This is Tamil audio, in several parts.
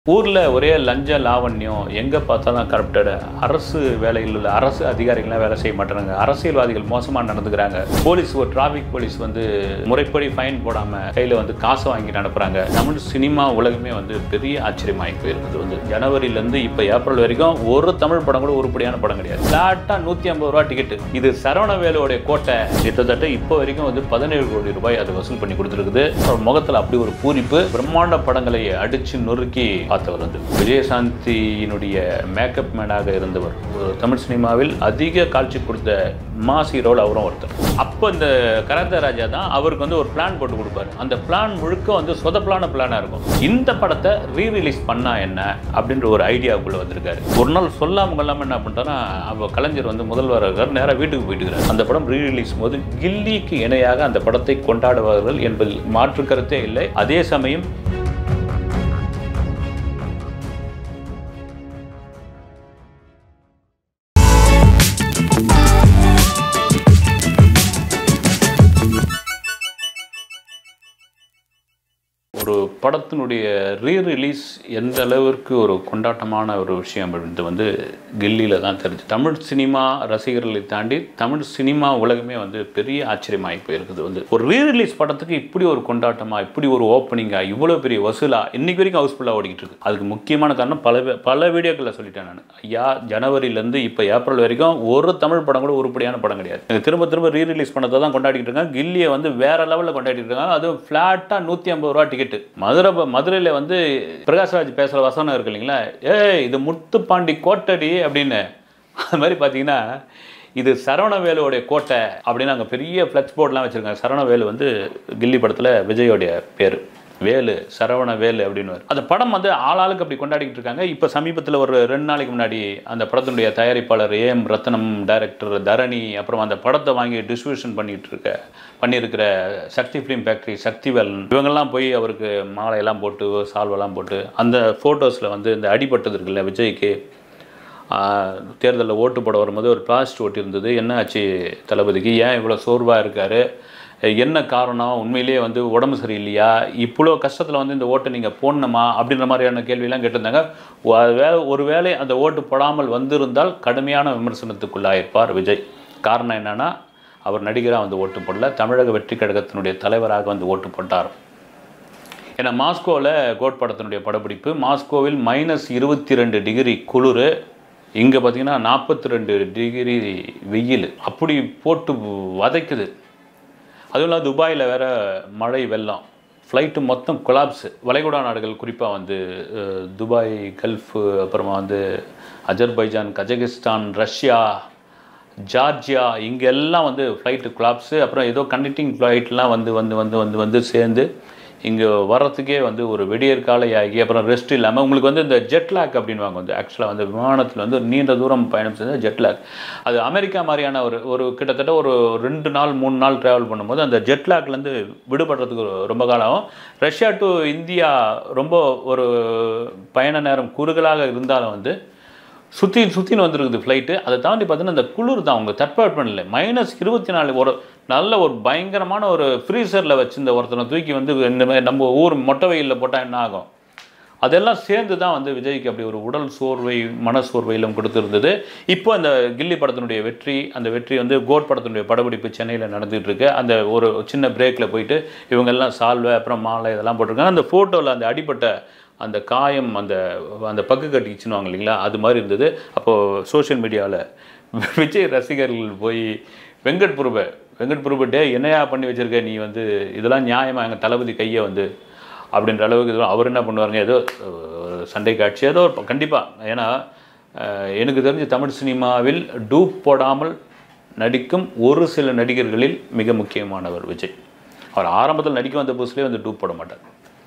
ஊர்ல ஒரே லஞ்ச லாவண்யம் எங்க பார்த்தாலும் கரப்டட் அரசு வேலையில் உள்ள அரசு அதிகாரிகள்லாம் வேலை செய்ய மாட்டாங்க. அரசியல்வாதிகள் மோசமா நடந்துக்கிறாங்க. போலீஸ் ஒரு டிராஃபிக் போலீஸ் முறைப்படி ஃபைன் போடாம கையில காசு வாங்கி அனுப்புறாங்க. தமிழ் சினிமா உலகமே பெரிய ஆச்சரியமாகி போயிருக்குது. ஜனவரியில இருந்து இப்ப ஏப்ரல் வரைக்கும் ஒரு தமிழ் படம் கூட உருப்படியான படம் கிடையாது. பிளாட்டா 150 ரூபாய் டிக்கெட். இது சரவணவேலுடைய கோட்டை. கிட்டத்தட்ட இப்போ வரைக்கும் 17 கோடி ரூபாய் அது வசூல் பண்ணி கொடுத்துருக்குது. முகத்துல அப்படி ஒரு பூரிப்பு. பிரம்மாண்ட படங்களை அடிச்சு நொறுக்கி பார்த்தவர் விஜயசாந்தியினுடைய மேக்கப் மேனாக இருந்தவர். தமிழ் சினிமாவில் அதிக காட்சி கொடுத்த மாஸ் ஹீரோவில் அவரும் ஒருத்தர். அப்போ இந்த கராத்தே ராஜா தான் அவருக்கு ஒரு பிளான் போட்டு கொடுப்பாரு. அந்த பிளான் முழுக்க சொதப்பலான பிளானா இருக்கும். இந்த படத்தை ரீரிலீஸ் பண்ணா என்ன அப்படின்ற ஒரு ஐடியாவுக்குள்ள வந்திருக்காரு. ஒரு நாள் சொல்லாம கொள்ளாம என்ன பண்ணிட்டாருன்னா, அப்போ கலைஞர் முதல்வர் நேராக வீட்டுக்கு போயிட்டு அந்த படம் ரீரிலீஸ் போது கில்லிக்கு இணையாக அந்த படத்தை கொண்டாடுவார்கள் என்பதில் மாற்று கருத்தே இல்லை. அதே சமயம் ஒரு படத்தினுடைய ரீரிலீஸ் எந்த அளவிற்கு ஒரு கொண்டாட்டமான ஒரு விஷயம் அப்படின்றது கில்லியில் தான் தெரிஞ்சு. தமிழ் சினிமா ரசிகர்களை தாண்டி தமிழ் சினிமா உலகமே பெரிய ஆச்சரியமாகி போயிருக்குது. ஒரு ரீரிலீஸ் படத்துக்கு இப்படி ஒரு கொண்டாட்டமாக, இப்படி ஒரு ஓப்பனிங்காக, இவ்வளோ பெரிய வசூலாக இன்னைக்கு வரைக்கும் ஹவுஸ்ஃபுல்லாக ஓடிக்கிட்டு இருக்கு. அதுக்கு முக்கியமான காரணம் பல வீடியோக்களில் சொல்லிட்டேன் நான். ஐயா, ஜனவரியிலேருந்து இப்போ ஏப்ரல் வரைக்கும் ஒரு தமிழ் படம் கூட உருப்படியான படம் கிடையாது. திரும்ப ரீரிலீஸ் பண்ணதை தான் கொண்டாடிக்கிட்டு இருக்காங்க. கில்லியை வேற லெவலில் கொண்டாடிட்டு இருக்காங்க. அதுவும் ஃப்ளாட்டாக 150 ரூபா டிக்கெட். மதுரையில் பிரகாஷ்ராஜ் பேசுகிற வசனம் இருக்கு இல்லைங்களா, இது முத்துப்பாண்டி கோட்டடி அப்படின்னு. அது மாதிரி பார்த்தீங்கன்னா, இது சரவணவேலுடைய கோட்டை அப்படின்னு அங்கே பெரிய ஃப்ளெக்ஸ் போர்ட்லாம் வச்சுருக்காங்க. சரவணவேலு கில்லி படத்தில் விஜயோடைய பேர். வேலு, சரவணவேலு அப்படின்னு. அந்த படம் ஆளாளுக்கு அப்படி கொண்டாடிக்கிட்டு இருக்காங்க. இப்போ சமீபத்தில் ஒரு 2 நாளைக்கு முன்னாடி அந்த படத்தினுடைய தயாரிப்பாளர் ஏஎம் ரத்னம், டைரக்டர் தரணி, அப்புறம் அந்த படத்தை வாங்கி டிஸ்ட்ரிபியூஷன் பண்ணியிருக்கிற சக்தி ஃபிலிம் ஃபேக்ட்ரி சக்திவேல், இவங்கெல்லாம் போய் அவருக்கு மாலையெல்லாம் போட்டு சால்வெல்லாம் போட்டு அந்த ஃபோட்டோஸில் இந்த அடிபட்டது இருக்குல்ல விஜய்க்கு, தேர்தலில் ஓட்டு போட வரும்போது ஒரு பிளாஸ்ட் ஓட்டி இருந்தது. என்ன ஆச்சு தளபதிக்கு, ஏன் இவ்வளோ சோர்வாக இருக்கார், என்ன காரணம், உண்மையிலேயே உடம்பு சரியில்லையா, இவ்வளோ கஷ்டத்தில் இந்த ஓட்டை நீங்கள் போடணுமா அப்படின்ற மாதிரியான கேள்வியெல்லாம் கேட்டிருந்தாங்க. ஒருவேளை அந்த ஓட்டு போடாமல் வந்திருந்தால் கடுமையான விமர்சனத்துக்குள்ளாயிருப்பார் விஜய். காரணம் என்னென்னா, அவர் நடிகராக ஓட்டு போடல, தமிழக வெற்றி கழகத்தினுடைய தலைவராக ஓட்டு போட்டார். ஏன்னா மாஸ்கோவில் கோட் படத்தினுடைய படப்பிடிப்பு, மாஸ்கோவில் -22 டிகிரி குளிர், இங்கே பார்த்தீங்கன்னா 42 டிகிரி வெயில், அப்படி போட்டு வதைக்குது. அதுவும் இல்லாமல் துபாயில் வேறு மழை வெள்ளம், ஃப்ளைட்டு மொத்தம் கொலாப்ஸு. வளைகுடா நாடுகள் குறிப்பாக துபாய், கல்ஃபு, அப்புறமா அஜர்பைஜான், கஜகிஸ்தான், ரஷ்யா, ஜார்ஜியா, இங்கெல்லாம் ஃப்ளைட்டு கொலாப்ஸு. அப்புறம் ஏதோ கனெக்டிங் ஃப்ளைட்லாம் வந்து சேர்ந்து இங்கே வர்றதுக்கே ஒரு விடியற் காலை ஆகி, அப்புறம் ரெஸ்ட் இல்லாமல் உங்களுக்கு இந்த ஜெட்லாக் அப்படின்வாங்க. ஆக்சுவலாக நீண்ட நீண்ட தூரம் பயணம் செஞ்ச ஜெட்லாக். அது அமெரிக்கா மாதிரியான ஒரு கிட்டத்தட்ட ஒரு 2 நாள் 3 நாள் ட்ராவல் பண்ணும்போது அந்த ஜெட்லாக்லேருந்து விடுபடுறதுக்கு ரொம்ப காலம் ஆகும். ரஷ்யா டு இந்தியா ரொம்ப ஒரு பயண நேரம் குறுகலாக இருந்தாலும் சுற்றின்னு வந்துருக்குது ஃப்ளைட்டு. அதை தாண்டி பார்த்தீங்கன்னா இந்த குளிர் தான் அவங்க தட்பவெப்பநிலை -24. ஒரு நல்ல ஒரு பயங்கரமான ஒரு ஃப்ரீசரில் வச்சுருந்த ஒருத்தனை தூக்கி இந்த மாதிரி நம்ம ஊர் மொட்டை வெயிலில் போட்டால் என்ன ஆகும், அதெல்லாம் சேர்ந்து தான் விஜய்க்கு அப்படி ஒரு உடல் சோர்வை, மன சோர்வையிலும் கொடுத்துருந்தது. இப்போ அந்த கில்லி படத்தினுடைய வெற்றி, அந்த வெற்றி கோட் படத்தினுடைய படப்பிடிப்பு சென்னையில் நடந்துகிட்டு இருக்கு. அந்த ஒரு சின்ன பிரேக்கில் போயிட்டு இவங்கெல்லாம் சால்வை, அப்புறம் மாலை இதெல்லாம் போட்டிருக்காங்க. அந்த ஃபோட்டோவில் அந்த அடிப்பட்ட அந்த காயம், அந்த பக்கு கட்டிச்சுன்னுவாங்க இல்லைங்களா, அது மாதிரி இருந்தது. அப்போது சோஷியல் மீடியாவில் விஜய் ரசிகர்கள் போய் வெங்கட் பிரபு டே என்னையா பண்ணி வச்சுருக்க நீ, இதெல்லாம் நியாயமாக எங்கள் தளபதி கையை அப்படின்ற அளவுக்கு இதெல்லாம் அவர் என்ன பண்ணுவாருங்க, ஏதோ சண்டை காட்சி ஏதோ கண்டிப்பாக. ஏன்னா எனக்கு தெரிஞ்ச தமிழ் சினிமாவில் டூப் போடாமல் நடிக்கும் ஒரு சில நடிகர்களில் மிக முக்கியமானவர் விஜய். அவர் ஆரம்பத்தில் நடிக்க வந்த புதுசுலேயே டூப் போட மாட்டார்,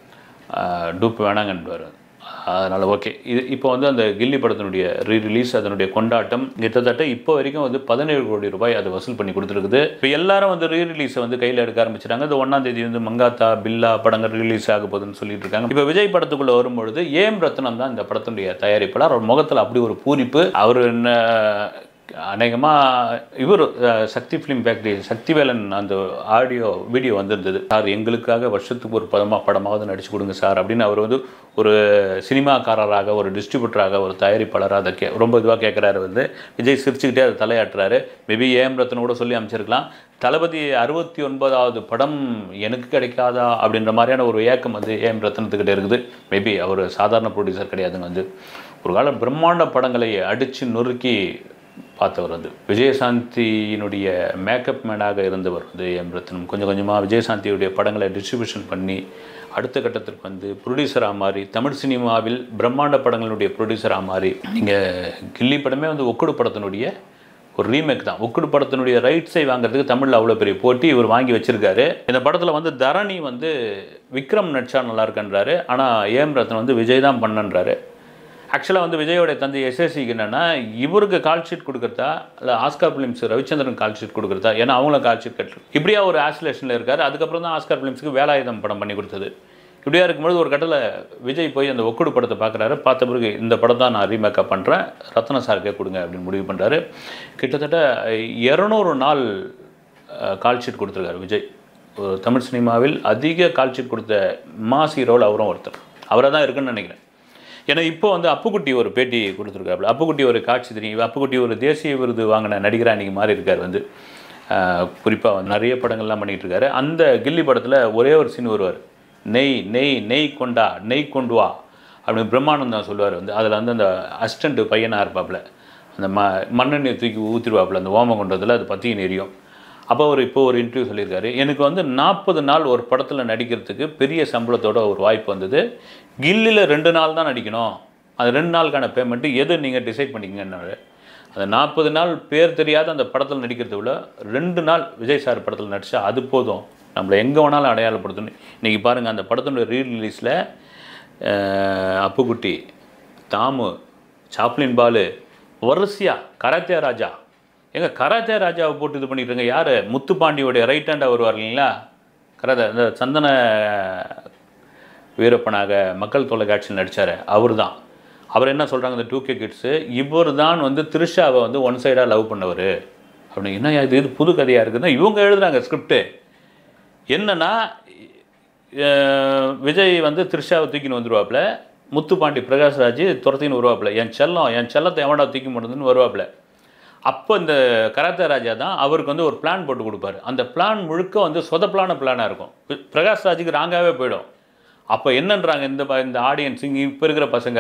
டூப் வேணாங்கன்றார். அதனால் ஓகே, இது இப்போ அந்த கில்லி படத்தினுடைய ரீரிலீஸ், அதனுடைய கொண்டாட்டம் கிட்டத்தட்ட இப்போ வரைக்கும் 17 கோடி ரூபாய் அது வசூல் பண்ணி கொடுத்துருக்குது. இப்போ எல்லாரும் ரீரிலீஸை கையில் எடுக்க ஆரம்பிச்சிட்டாங்க. இந்த 1ஆம் தேதி மங்காத்தா, பில்லா படங்கள் ரிலீஸ் ஆக போகுதுன்னு சொல்லிட்டு இருக்காங்க. இப்போ விஜய் படத்துக்குள்ளே வரும்பொழுது ஏஎம் ரத்னம் தான் இந்த படத்தினுடைய தயாரிப்பாளர். அவர் முகத்தில் அப்படி ஒரு பூரிப்பு. அவர் அநேகமாக இவர் சக்தி ஃபிலிம் ஃபேக்ட்ரி சக்திவேலன் அந்த ஆடியோ வீடியோ வந்திருந்தது. சார் எங்களுக்காக வருஷத்துக்கு ஒரு படமாவது நடிச்சு கொடுங்க சார் அப்படின்னு அவர் வந்து ஒரு சினிமாக்காரராக, ஒரு டிஸ்ட்ரிபியூட்டராக, ஒரு தயாரிப்பாளராக அதை ரொம்ப இதுவாக கேட்குறாரு. வந்து விஜய் சிரிச்சுக்கிட்டே அதை தலையாட்டுறாரு. மேபி ஏஎம் ரத்னம் கூட சொல்லி அமைச்சிருக்கலாம். தளபதி 69வது படம் எனக்கு கிடைக்காதா அப்படின்ற மாதிரியான ஒரு ஏக்கம் வந்து ஏஎம் ரத்னத்துக்கிட்ட இருக்குது. மேபி அவர் சாதாரண ப்ரொடியூசர் கிடையாதுங்க. வந்து ஒரு கால பிரம்மாண்ட படங்களை அடித்து நொறுக்கி பார்த்தவர். வந்து விஜயசாந்தியினுடைய மேக்கப் மேனாக இருந்தவர் வந்து ஏஎம் ரத்னம். கொஞ்சம் கொஞ்சமாக விஜயசாந்தியுடைய படங்களை டிஸ்ட்ரிபியூஷன் பண்ணி அடுத்த கட்டத்திற்கு வந்து ப்ரொடியூசராக மாறி தமிழ் சினிமாவில் பிரம்மாண்ட படங்களுடைய ப்ரொடியூசராக மாறி இங்கே கில்லி படமே வந்து ஒக்குடு படத்தினுடைய ஒரு ரீமேக் தான். ஒக்குடு படத்தினுடைய ரைட்ஸை வாங்குறதுக்கு தமிழில் அவ்வளோ பெரிய போட்டி இவர் வாங்கி வச்சுருக்காரு. இந்த படத்தில் வந்து தரணி வந்து விக்ரம் நடிச்சா நல்லா இருக்குன்றாரு. ஆனால் ஏஎம் ரத்னம் வந்து விஜய் தான் பண்ணன்றாரு. ஆக்சுவலாக வந்து விஜயோடைய தந்தை எஸ்எஸ்சிக்கு என்னென்னா இவருக்கு கால் ஷீட் கொடுக்குறதா இல்லை Oscar films Ravichandran call sheet கொடுக்குறதா, ஏன்னா அவங்களும் கால் ஷீட் கட்டு இப்படியா ஒரு ஆசிலேஷனில் இருக்கார். அதுக்கப்புறம் தான் ஆஸ்கார் ஃபிலிம்ஸுக்கு வேலாயுதம் படம் பண்ணி கொடுத்தது. இப்படியா இருக்கும்போது ஒரு கட்டத்தில் விஜய் போய் அந்த ஒக்குடு படத்தை பார்க்குறாரு. பார்த்த பிறகு இந்த படம் தான் நான் ரீமேக்கப் பண்ணுறேன், ரத்ன சாருக்கே கொடுங்க அப்படின்னு முடிவு பண்ணுறாரு. கிட்டத்தட்ட 200 நாள் கால் ஷீட் கொடுத்துருக்காரு விஜய். ஒரு தமிழ் சினிமாவில் அதிக கால் ஷீட் கொடுத்த மாஸ் ஹீரோவில் அவரும் ஒருத்தர். அவராக தான் இருக்குன்னு நினைக்கிறேன். ஏன்னா இப்போ வந்து அப்புக்குட்டி ஒரு பேட்டி கொடுத்துருக்காப்புல. அப்புக்குட்டி ஒரு காட்சி தெரியும். அப்புக்குட்டி ஒரு தேசிய விருது வாங்கின நடிகராக இன்றைக்கி மாறி இருக்கார். வந்து குறிப்பாக நிறைய படங்கள்லாம் பண்ணிகிட்டு இருக்காரு. அந்த கில்லி படத்தில் ஒரே ஒரு சீன் வருவார். நெய் நெய் நெய் கொண்டா நெய் கொண்டு வா அப்படின்னு பிரம்மானந்தம் சொல்லுவார். வந்து அதில் வந்து அந்த அசிஸ்டண்ட்டு பையனாக இருப்பாப்புல அந்த மண்ணெண்ணெய் தூக்கி ஊற்றிடுவாப்புல அந்த ஓமம் கொண்டதில் அது பற்றி நெறியும். அப்போ அவர் இப்போ ஒரு இன்டர்வியூ சொல்லியிருக்காரு, எனக்கு வந்து 40 நாள் ஒரு படத்தில் நடிக்கிறதுக்கு பெரிய சம்பளத்தோட ஒரு வாய்ப்பு வந்தது. கில்லியில் 2 நாள் தான் நடிக்கணும், அது 2 நாளுக்கான பேமெண்ட்டு எது நீங்கள் டிசைட் பண்ணிக்கங்கன்னாரு. அந்த 40 நாள் பேர் தெரியாத அந்த படத்தில் நடிக்கிறத விட 2 நாள் விஜய் சார் படத்தில் நடித்தா அது போதும், நம்மளை எங்கே வேணாலும் அடையாளப்படுத்தணும். இன்றைக்கி பாருங்கள் அந்த படத்தினுடைய ரீரிலீஸில் அப்புக்குட்டி, தாமு, சாப்ளின் பாலு, வரிசையாக கராத்தே ராஜா, கராத்தே ராஜாவை போட்டு இது பண்ணிட்டுருங்க. யார்? முத்துப்பாண்டியோடைய ரைட் ஹேண்டாக வருவார் இல்லைங்களா, கராத்தே இந்த சந்தன வீரப்பனாக மக்கள் தொலைக்காட்சியில் நடித்தார் அவர் தான். அவர் என்ன சொல்கிறாங்க, இந்த 2K கிட்ஸு இவர் தான் வந்து த்ரிஷாவை வந்து ஒன் சைடாக லவ் பண்ணவர் அப்படின்னு. என்ன இது புது கதையாக இருக்குதுன்னா இவங்க எழுதுகிறாங்க ஸ்கிரிப்டு. என்னென்னா விஜய் வந்து த்ரிஷாவை தூக்கின்னு வந்துடுவாப்புல, முத்துப்பாண்டி பிரகாஷ்ராஜ் துரத்தின்னு வருவாப்புல, என் செல்லத்தை எவன்டா தூக்கி போடுறதுன்னு வருவாப்புல. அப்போ இந்த கராத்தே ராஜா தான் அவருக்கு வந்து ஒரு பிளான் போட்டு கொடுப்பாரு. அந்த பிளான் முழுக்க வந்து சொதப்பலான பிளானாக இருக்கும். பிரகாஷ்ராஜுக்கு ராங்காகவே போயிடும். அப்போ என்னன்றாங்க இந்த ஆடியன்ஸ் இங்கே இப்போ இருக்கிற பசங்க,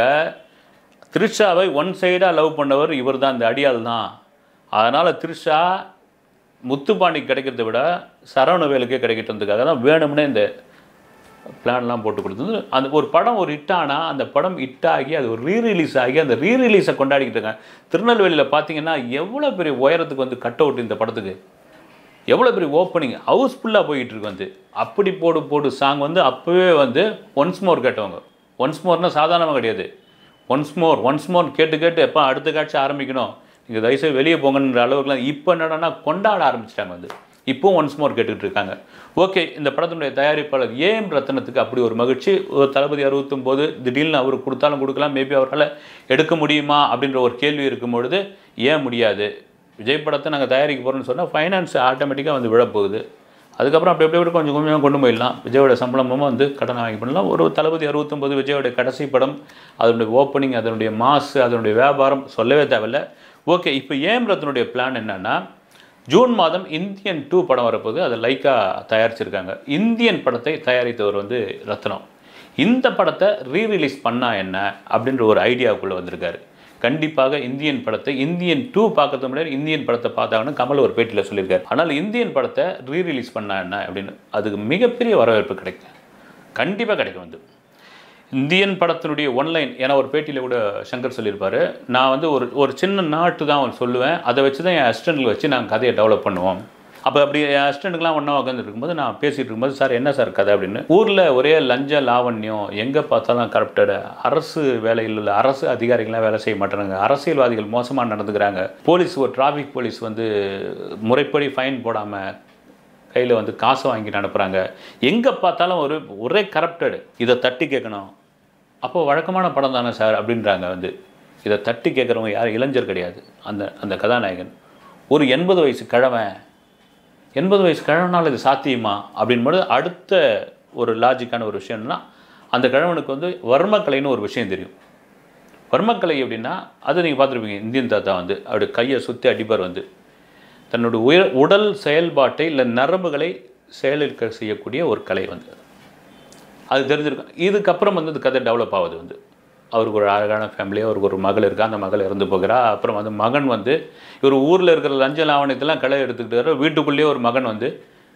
த்ரிஷாவை ஒன் சைடாக லவ் பண்ணவர் இவர் தான், இந்த அடியால் தான். அதனால் த்ரிஷா முத்துப்பாண்டிக்கு கிடைக்கிறத விட சரவணவேலுக்கே கிடைக்கிறதுக்காக தான் வேணும்னே இந்த பிளான்லாம் போட்டு கொடுத்தது. அந்த ஒரு படம் ஒரு ஹிட் ஆனால் அந்த படம் ஹிட் ஆகி அது ஒரு ரீரிலீஸ் ஆகி அந்த ரீரிலீஸை கொண்டாடிக்கிட்டு இருக்காங்க. திருநெல்வேலியில் பார்த்தீங்கன்னா எவ்வளோ பெரிய உயரத்துக்கு வந்து கட் அவுட் இந்த படத்துக்கு, எவ்வளோ பெரிய ஓப்பனிங் ஹவுஸ்ஃபுல்லாக போயிட்டு இருக்கு. வந்து அப்படி போடு சாங் வந்து அப்போவே வந்து ஒன்ஸ் மோர் கேட்டவங்க. ஒன்ஸ் மோர்னால் சாதாரணமாக கிடையாது. ஒன்ஸ் மோர் கேட்டு எப்போ அடுத்த காட்சி ஆரம்பிக்கணும், நீங்கள் தயவுசெய்து வெளியே போங்கன்ற அளவுக்குலாம் இப்போ என்னடானா கொண்டாட ஆரம்பிச்சிட்டாங்க. வந்து இப்போவும் ஒன்ஸ் மோர் கேட்டுக்கிட்டு இருக்காங்க. ஓகே, இந்த படத்தினுடைய தயாரிப்பாளர் ஏஎம் ரத்னத்துக்கு அப்படி ஒரு மகிழ்ச்சி. ஒரு தளபதி 69 திடீர்னு அவர் கொடுத்தாலும் கொடுக்கலாம், மேபி அவரால் எடுக்க முடியுமா அப்படின்ற ஒரு கேள்வி இருக்கும்பொழுது ஏன் முடியாது, விஜய் படத்தை நாங்கள் தயாரிக்க போகிறோன்னு சொன்னால் ஃபைனான்ஸ் ஆட்டோமேட்டிக்காக வந்து விழப்போகுது. அதுக்கப்புறம் அப்படி எப்படி கொஞ்சம் கொஞ்சமாக கொண்டு போயிடலாம். விஜயோட சம்பளமும் வந்து கடனை வாங்கி பண்ணலாம். ஒரு தளபதி 69 விஜயோடைய கடைசி படம், அதனுடைய ஓப்பனிங், அதனுடைய மாசு, அதனுடைய வியாபாரம் சொல்லவே தேவையில்லை. ஓகே, இப்போ ஏஎம் ரத்னுடைய பிளான் என்னென்னா, ஜூன் மாதம் இந்தியன் 2 படம் வரப்போகுது. அதை லைக்கா தயாரிச்சிருக்காங்க. இந்தியன் படத்தை தயாரித்தவர் வந்து ரத்னம். இந்த படத்தை ரீரிலீஸ் பண்ணால் என்ன அப்படின்ற ஒரு ஐடியாவுக்குள்ளே வந்திருக்காரு. கண்டிப்பாக இந்தியன் படத்தை இந்தியன் 2 பார்க்கறது முன்னாடி இந்தியன் படத்தை பார்த்தாங்கன்னு கமல் ஒரு பேட்டியில் சொல்லியிருக்காரு. ஆனால் இந்தியன் படத்தை ரீரிலீஸ் பண்ணால் என்ன அப்படின்னு அதுக்கு மிகப்பெரிய வரவேற்பு கிடைக்கும், கண்டிப்பாக கிடைக்கும். வந்து இந்தியன் படத்தினுடைய ஒன்லைன், ஏன்னா ஒரு பேட்டியில் கூட சங்கர் சொல்லியிருப்பார், நான் வந்து ஒரு சின்ன நாட்டு தான் சொல்லுவேன், அதை வச்சு தான் என் அசிஸ்டண்ட்டில் வச்சு நாங்கள் கதையை டெவலப் பண்ணுவோம். அப்போ அப்படி என் அசிஸ்டண்ட்டுக்கெலாம் ஒன்றா உட்காந்துட்டு இருக்கும்போது நான் பேசிகிட்டு இருக்கும்போது, சார் என்ன சார் கதை அப்படின்னு, ஊரில் ஒரே லஞ்ச லாவண்யம், எங்கே பார்த்தாலும் கரப்டடு, அரசு வேலையில் உள்ள அரசு அதிகாரிகள்லாம் வேலை செய்ய மாட்டேறாங்க, அரசியல்வாதிகள் மோசமாக நடந்துக்கிறாங்க, போலீஸ் ஒரு டிராஃபிக் போலீஸ் வந்து முறைப்படி ஃபைன் போடாமல் கையில் வந்து காசை வாங்கிட்டு அனுப்புகிறாங்க, எங்கே பார்த்தாலும் ஒரே கரப்டடு, இதை தட்டி கேட்கணும். அப்போது வழக்கமான படம் தானே சார் அப்படின்றாங்க. வந்து இதை தட்டி கேட்குறவங்க யார் இளைஞர் கிடையாது. அந்த அந்த கதாநாயகன் ஒரு 80 வயசு கிழவன், 80 வயசு கிழவனால் இது சாத்தியமா அப்படின்போது அடுத்த ஒரு லாஜிக்கான ஒரு விஷயம் என்னன்னா, அந்த கிழவனுக்கு வந்து வர்மக்கலைன்னு ஒரு விஷயம் தெரியும். வர்மக்கலை அப்படின்னா அது நீங்கள் பார்த்துருப்பீங்க. இந்தியன் தாத்தா வந்து அப்படி கையை சுற்றி அடிப்பார் வந்து தன்னுடைய உடல் செயல்பாட்டை இல்லை நரம்புகளை செயலிழக்க செய்யக்கூடிய ஒரு கலை வந்து அது தெரிஞ்சிருக்கும். இதுக்கப்புறம் வந்து இந்த கதை டெவலப் ஆகுது வந்து அவருக்கு ஒரு அழகான ஃபேமிலி, அவருக்கு ஒரு மகள் இருக்கா, அந்த மகள் இறந்து போகிறா. அப்புறம் வந்து மகன் வந்து இவர் ஊரில் இருக்கிற லஞ்ச லாவணியத்தெல்லாம் களை எடுத்துக்கிட்டு வீட்டுக்குள்ளேயே ஒரு மகன் வந்து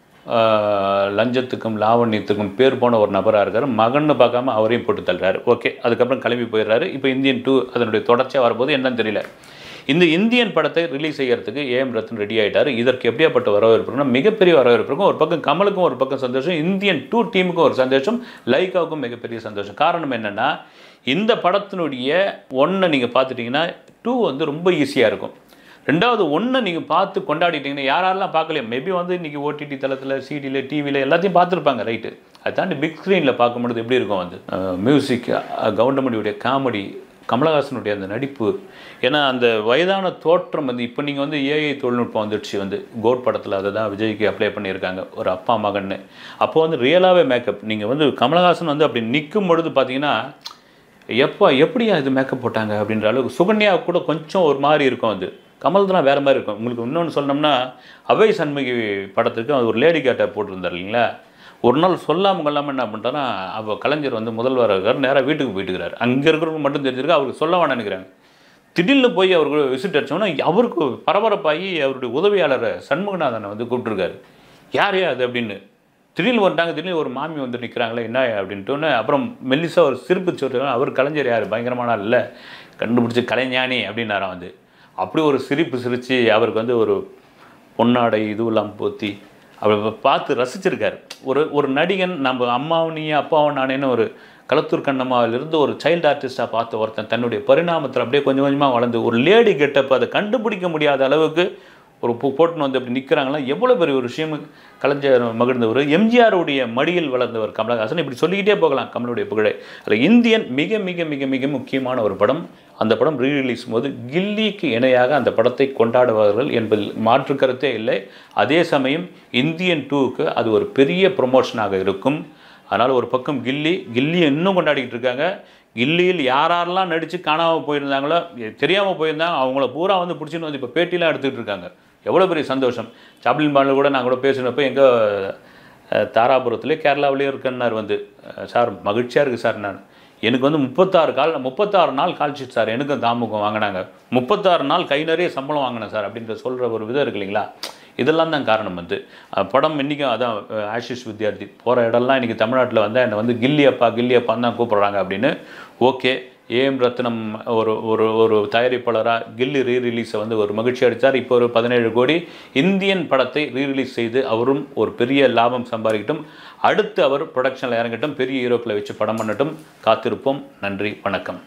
லஞ்சத்துக்கும் லாவண்யத்துக்கும் பேர் போன ஒரு நபராக இருக்கார். மகன்னு பார்க்காம அவரையும் போட்டு தள்ளுறாரு. ஓகே, அதுக்கப்புறம் கிளம்பி போயிடுறாரு. இப்போ இந்தியன் 2 அதனுடைய தொடர்ச்சியாக வரும்போது என்னன்னு தெரியல. இந்த இந்தியன் படத்தை ரிலீஸ் செய்யறதுக்கு ஏஎம் ரத்னம் ரெடி ஆகிட்டார். இதற்கு எப்படியாப்பட்ட வரவேற்புனா மிகப்பெரிய வரவேற்பு இருக்கும். ஒரு பக்கம் கமலுக்கும் ஒரு பக்கம் சந்தோஷம், இந்தியன் 2 டீமுக்கும் ஒரு சந்தோஷம், லைக்காவுக்கும் மிகப்பெரிய சந்தோஷம். காரணம் என்னென்னா, இந்த படத்தினுடைய 1 நீங்கள் பார்த்துட்டிங்கன்னா 2 வந்து ரொம்ப ஈஸியாக இருக்கும். 2வது 1 நீங்கள் பார்த்து கொண்டாடிட்டிங்கன்னா யாரெல்லாம் பார்க்கலையா, மேபி வந்து இன்றைக்கி ஓடிடி தளத்தில், சிடியில், டிவியில் எல்லாத்தையும் பார்த்துருப்பாங்க, ரைட்டு. அதை தாண்டி பிக் ஸ்க்ரீனில் பார்க்கும்பொழுது எப்படி இருக்கும் வந்து மியூசிக், கவுண்டமணியுடைய காமெடி, கமலஹாசனுடைய அந்த நடிப்பு, ஏன்னா அந்த வயதான தோற்றம் வந்து இப்போ நீங்கள் வந்து ஏஐ தொழில்நுட்பம் வந்துடுச்சு வந்து கோட் படத்தில் அதை தான் விஜய்க்கு அப்ளை பண்ணியிருக்காங்க ஒரு அப்பா மகன்னு. அப்போ வந்து ரியலாகவே மேக்கப் நீங்கள் வந்து கமலஹாசன் வந்து அப்படி நிற்கும் பொழுது பார்த்தீங்கன்னா எப்படியா இது மேக்கப் போட்டாங்க அப்படின்ற அளவுக்கு. சுகன்யா கூட கொஞ்சம் ஒரு மாதிரி இருக்கும், அது கமல் தான் வேறு மாதிரி இருக்கும். உங்களுக்கு இன்னொன்று சொன்னோம்னா அவை சண்முகி படத்துக்கு அது ஒரு லேடி கேட்டை போட்டிருந்தார் இல்லைங்களா. ஒரு நாள் சொல்லாமல் கொள்ளாமல் என்ன பண்ணிட்டான்னா, அவள் கலைஞர் வந்து முதல்வர் இருக்கார், நேராக வீட்டுக்கு போயிட்டுக்கிறார். அங்கே இருக்கிறவங்க மட்டும் தெரிஞ்சிருக்கு, அவருக்கு சொல்ல வேணாம் நினைக்கிறாங்க. திடீர்னு போய் அவருக்கு விசிட் அடித்தோன்னா அவருக்கு பரபரப்பாகி அவருடைய உதவியாளரை சண்முகநாதனை வந்து கூப்பிட்டுருக்காரு. யார் அது அப்படின்னு. திடீர்னு வந்துட்டாங்க. திடீர்னு ஒரு மாமி வந்து நிற்கிறாங்களே என்ன அப்படின்ட்டு. அப்புறம் மெல்லிசா ஒரு சிரிப்பு சொல்கிறாங்க. அவர் கலைஞர் யார், பயங்கரமான இல்லை, கண்டுபிடிச்சி கலைஞானி அப்படின்னாராம் வந்து. அப்படி ஒரு சிரிப்பு சிரித்து அவருக்கு வந்து ஒரு பொன்னாடை இதுவெல்லாம் போற்றி அவர் பார்த்து ரசிச்சிருக்கார். ஒரு நடிகன், நம்ம அம்மாவும் நீ அப்பாவும் நானேன்னு ஒரு களத்தூர் கண்ணம்மாவிலிருந்து ஒரு சைல்டு ஆர்டிஸ்ட்டாக பார்த்த ஒருத்தன் தன்னுடைய பரிணாமத்தில் அப்படியே கொஞ்சம் கொஞ்சமாக வளர்ந்து ஒரு லேடி கெட்டப் அதை கண்டுபிடிக்க முடியாத அளவுக்கு ஒரு போட்டுன்னு வந்து அப்படி நிற்கிறாங்களா, எவ்வளோ பெரிய ஒரு விஷயம். கலைஞர் மகிழ்ந்தவர், எம்ஜிஆருடைய மடியில் வளர்ந்தவர் கமலஹாசன், இப்படி சொல்லிக்கிட்டே போகலாம் கமலுடைய புகழை. அதில் இந்தியன் மிக மிக மிக மிக முக்கியமான ஒரு படம். அந்த படம் ரீரிலீஸ் போது கில்லிக்கு இணையாக அந்த படத்தை கொண்டாடுவார்கள் என்பதில் மாற்று கருத்தே இல்லை. அதே சமயம் இந்தியன் 2க்கு அது ஒரு பெரிய ப்ரொமோஷனாக இருக்கும். அதனால் ஒரு பக்கம் கில்லியை இன்னும் கொண்டாடிக்கிட்டு இருக்காங்க. கில்லியில் யாரெல்லாம் நடித்து காணாமல் போயிருந்தாங்களோ, தெரியாமல் போயிருந்தாங்க, அவங்கள பூரா வந்து பிடிச்சின்னு வந்து இப்போ பேட்டிலாம் எடுத்துகிட்டு இருக்காங்க. எவ்வளோ பெரிய சந்தோஷம். சாப்ளின் பாண்டில் கூட நான் கூட பேசினப்போ எங்கே தாராபுரத்துலேயே கேரளாவிலேயே இருக்கேன்னார் வந்து, சார் மகிழ்ச்சியாக இருக்குது சார், நான் எனக்கு வந்து 36 நாள் கால்ஷீட் சார், எனக்கும் தாமுகம் வாங்கினாங்க, 36 நாள் கை நிறைய சம்பளம் வாங்கினேன் சார் அப்படின்ற சொல்கிற ஒரு விதம் இருக்கு இல்லைங்களா. இதெல்லாம் தான் காரணம் வந்து படம் இன்றைக்கும் அதான் ஆஷிஷ் வித்யார்த்தி போகிற இடம்லாம் இன்றைக்கி தமிழ்நாட்டில் வந்து என்னை வந்து கில்லியப்பான்னு தான் கூப்பிட்றாங்க அப்படின்னு. ஓகே, ஏஎம் ரத்னம் ஒரு ஒரு ஒரு தயாரிப்பாளராக கில்லி ரீரிலீஸை வந்து ஒரு மகிழ்ச்சி அடித்தார். இப்போ ஒரு 17 கோடி இந்தியன் படத்தை ரீரிலீஸ் செய்து அவரும் ஒரு பெரிய லாபம் சம்பாதிக்கட்டும். அடுத்து அவர் ப்ரொடக்ஷனில் இறங்கட்டும், பெரிய ஹீரோக்களை வச்சு படம் பண்ணட்டும். காத்திருப்போம். நன்றி, வணக்கம்.